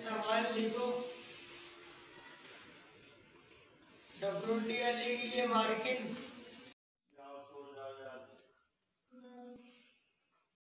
सवाल लिखो। WTLE के लिए मार्किन। जाओ सो जाओ यार।